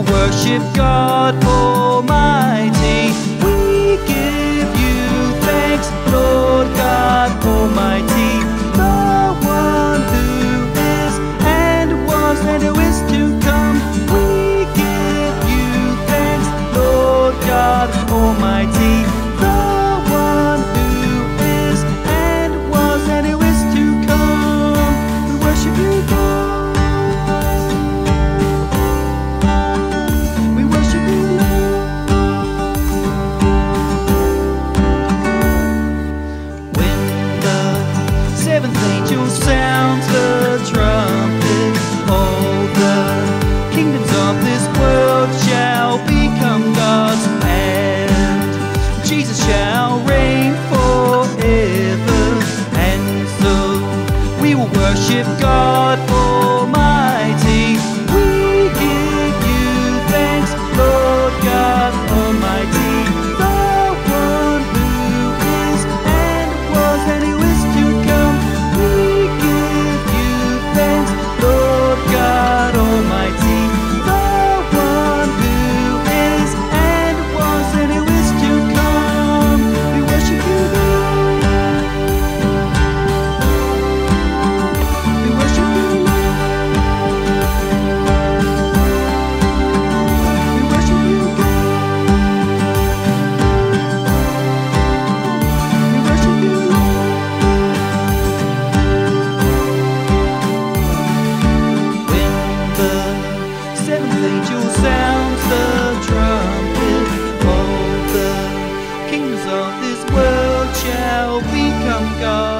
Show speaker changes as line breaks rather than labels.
worship God Almighty. We give you thanks, Lord God Almighty, the one who is and was and who is to come. We give you thanks, Lord God Almighty, the one who is and was and who is to come. We worship you, God. Seventh angel sounds the trumpet. All the kingdoms of this world shall become God's, and Jesus shall reign forever. And so we will worship God Almighty. We give you thanks, Lord God Almighty, the one who is and was and who is to come. We give you thanks, Lord God Almighty, the one who is and was and who is to come. We worship you, Lord. We worship you, Lord. We worship you, God. We worship you, Lord. Seventh angel sounds the trumpet. All the kingdoms of this world shall become God.